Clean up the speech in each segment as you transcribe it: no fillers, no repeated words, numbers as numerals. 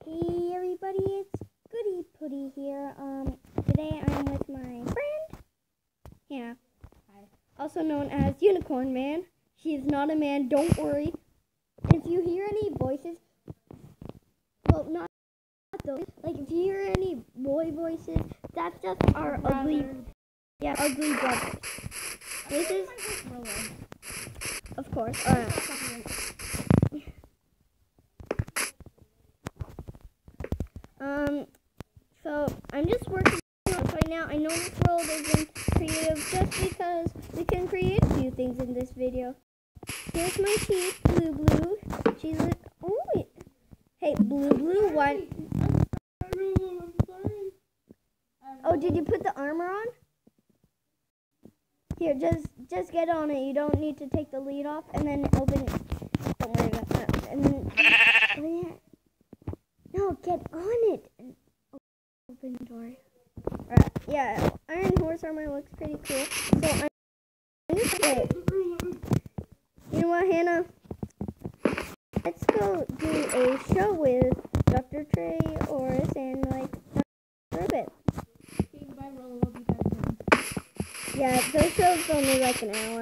Hey everybody, it's Goody Putty here. Today I'm with my friend Hannah. Hi. Also known as Unicorn Man. She is not a man, don't worry. If you hear any voices, well, not those, like if you hear any boy voices, that's just our ugly brothers. This is, of course, so I'm just working on this right now. I know this world isn't creative just because we can create a few things in this video. Here's my teeth, Blue. She's like, oh, hey, Blue, what? I'm sorry. Oh, did you put the armor on? Here, just get on it. You don't need to take the lead off, and then open it. Don't worry about that. And then, oh yeah. No, get on it. And open the door. Alright, yeah, Iron Horse armor looks pretty cool. So I'm gonna say, you know what, Hannah? Let's go do a show with Dr. Trey Oris and like for a bit. Okay, bye, Rolo. I'll be back soon. Yeah, those shows only like an hour.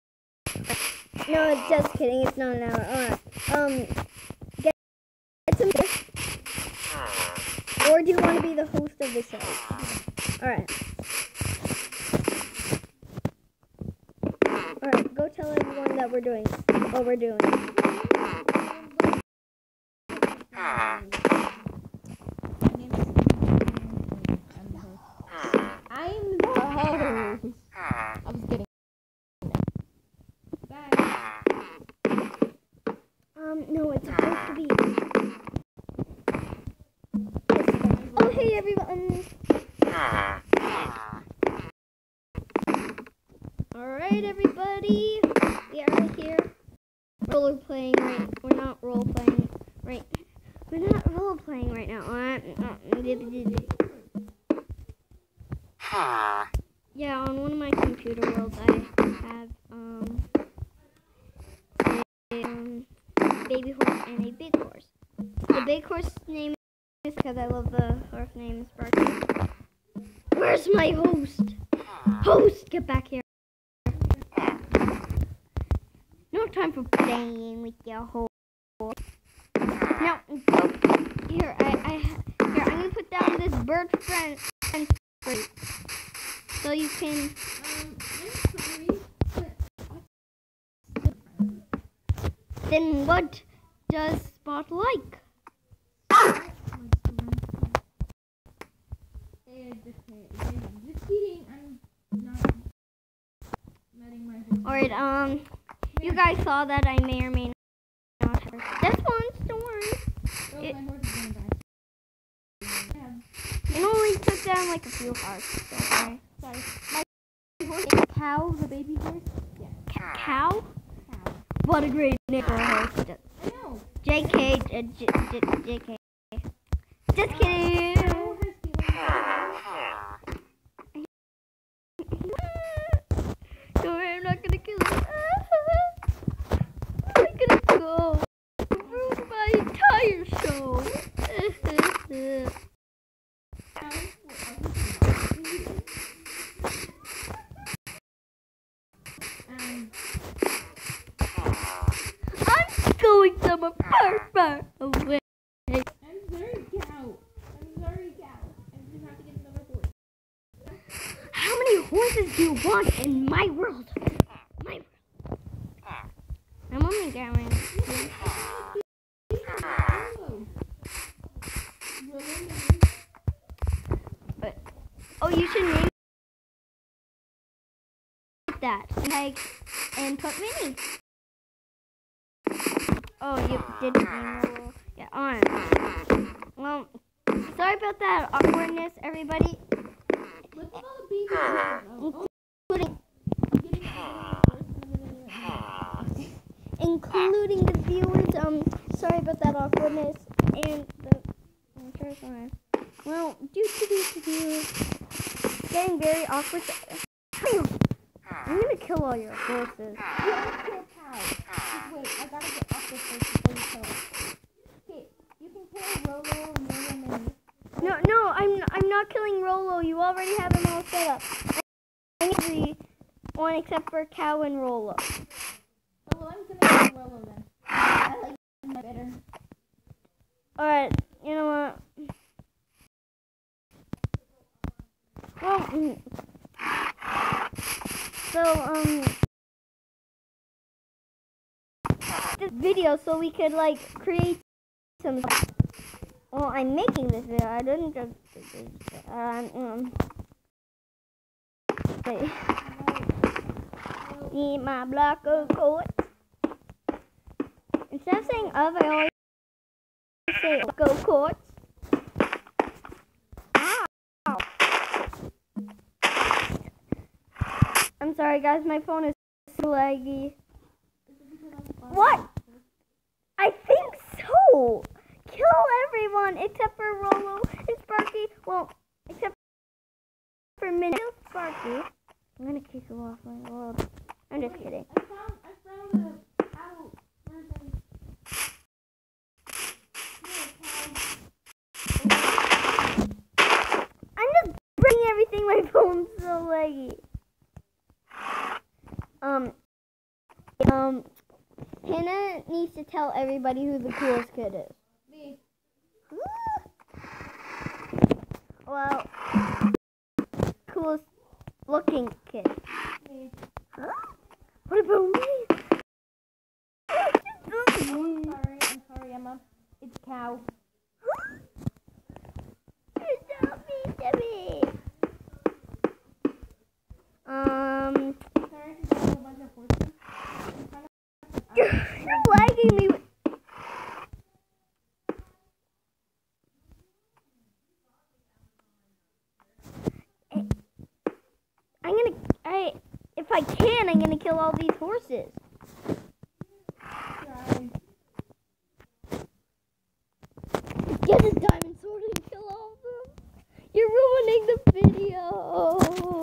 No, just kidding. It's not an hour. Alright. Get some. Or do you want to be the host of the show? Alright. Alright, go tell everyone that we're doing what we're doing. My name is I'm the host. I was getting bye. No, it's supposed to be. Oh, hey everyone. Alright, everybody. We are here. Role playing right. We're not role playing right. We're not role playing right now. Yeah, on one of my computer worlds, I have a baby horse and a big horse. The big horse name is because I love the horse name Sparky. Where's my host? Host, get back here. No time for playing with your host. Now, here, here, I'm gonna put down this bird friend for you, so you can. I'm sorry, but Then what does Spot like? Just kidding. I'm not letting my host. Alright, you guys saw that I may or may not have. This one's don't worry. Oh, It- my horse is gonna die. Yeah. It only took down like a few hearts. Don't worry. Sorry. My horse is Cow, the baby horse. Yeah. Cow? Cow. What a great name for a horse. I know. JK, JK. Just kidding. Cow has Don't worry, I'm not gonna kill him. I'm gonna go. Ruin my entire show. I'm going somewhere far away. I'm sorry, cow. I'm sorry, cow. I just have to get another horse. How many horses do you want in my world? My world. I'm only going. Oh, you should name it that. And put Minnie. Oh, you didn't name Rolo. Yeah, on. Well, sorry about that awkwardness, everybody. Look at all the baby horses. Including, I'm getting another horse. including the viewers. Sorry about that awkwardness. And the first one. Well, getting very awkward. I'm gonna kill all your horses. You have to kill cow. Just wait, I gotta get off this horse before you kill it. Okay, you can kill Rolo killing Rolo. You already have him all set up. Everyone except for Cow and Rolo. Oh, well, I'm gonna kill Rolo then. I like him better. Alright, you know what? Well, so, this video so we could, like, create some... Well, I'm making this video. I didn't just... Eat my block of coat. Instead of saying of, I always say go court. Ow. I'm sorry guys, my phone is so laggy. What? I think so. Kill everyone except for Rolo and Sparky. Well, except for Minnie. Kill Sparky. I'm gonna kick you off my world. I'm just kidding. I found a cow version. I'm just breaking everything. My phone's so laggy. Hannah needs to tell everybody who the coolest kid is. Me. Well, coolest looking kid. Me. Huh? What about me? I'm sorry, Emma. It's Cow. Stop me, Debbie. Sorry, I found a bunch of horses. You're lagging me. If I can, I'm gonna kill all these horses. Try. Get this diamond sword and kill all of them. You're ruining the video.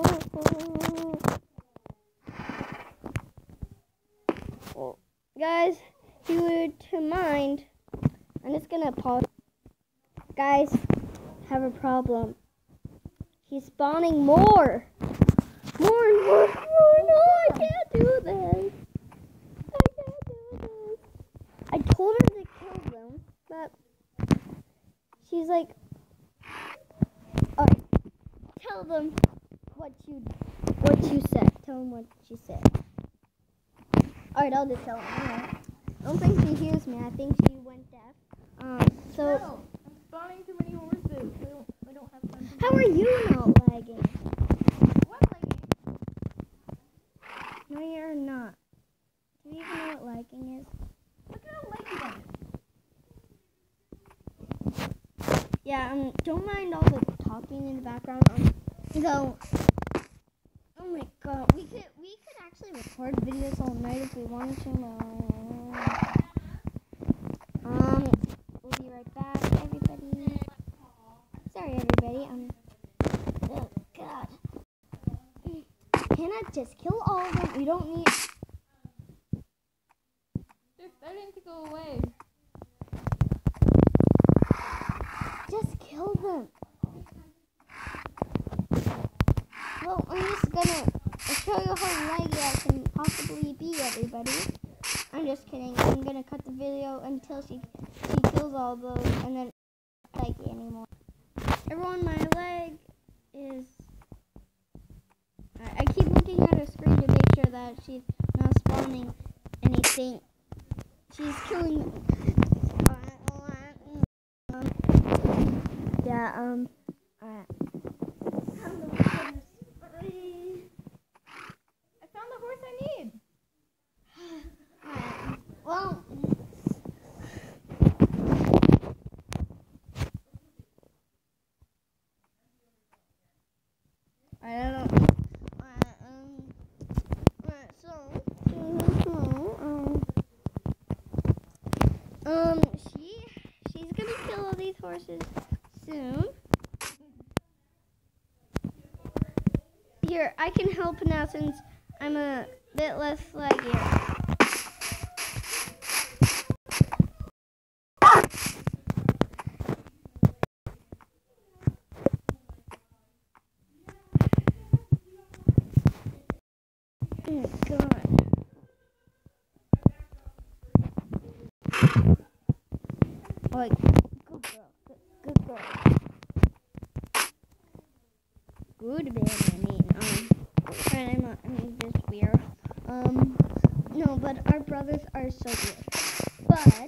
Well, guys, if you would to mind, I'm just gonna pause. Guys, have a problem. He's spawning more. More and more. Oh, no, I can't do this. I can't do this. I told her to kill them, but she's like, alright, tell them what you said. Tell them what she said. Alright, I'll just tell them. I don't think she hears me. I think she went deaf. No, I'm spawning too many horses. We don't have time to... How are you not lagging? What, like? No, you're not. Do you even know what lagging is? Look at how laggy that is. Yeah, don't mind all the talking in the background. So, oh my god, we could actually record videos all night if we wanted to. We'll be right back, everybody. Sorry, everybody. Oh god. Can I just kill all of them? You don't need. They're starting to go away. Just kill them. Well, I'm just gonna show you how laggy I can possibly be, everybody. I'm just kidding. I'm gonna cut the video until she kills all those, and then it's not laggy anymore. Everyone, my leg is. I keep looking at her screen to make sure that she's not spawning anything. She's killing. Yeah. Alright. I found the horse I need. Alright. Well. I don't know. She's gonna kill all these horses soon. Here, I can help now since I'm a bit less laggy. Like, good girl. Good girl. Good man, I mean, this weird. No, but our brothers are so good. But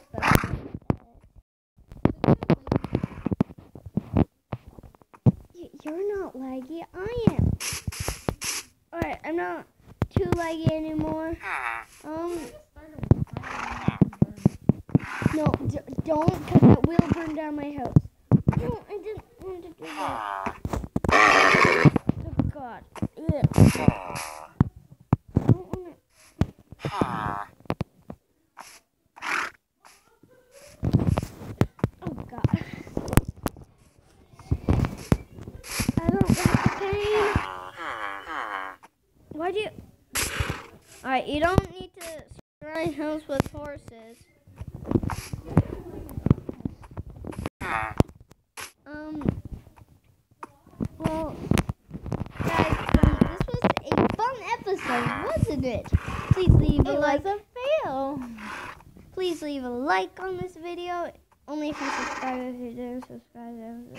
you're not laggy, I am. Alright, I'm not too laggy anymore. No, don't, because that will burn down my house. No, I didn't want to do that. Oh, God. Ugh. I don't want to. Oh, God. I don't like the pain. Why do you... Alright, you don't need to surround my house with horses. Well, guys, this was a fun episode, wasn't it? Please leave a like. It was a fail. Please leave a like on this video. Only if you subscribe. If you didn't subscribe,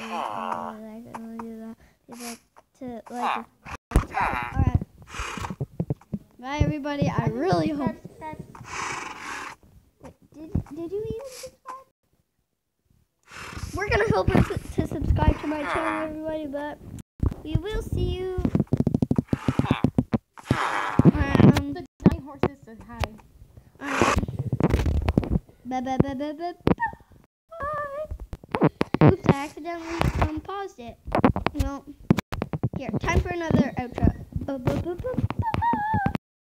Alright. Bye, everybody. I really hope. Wait, did you even subscribe? We're gonna help her to subscribe to my channel, everybody, but we will see you. The giant horses says hi. Bye. Oops, I accidentally paused it. No. Here, time for another outro.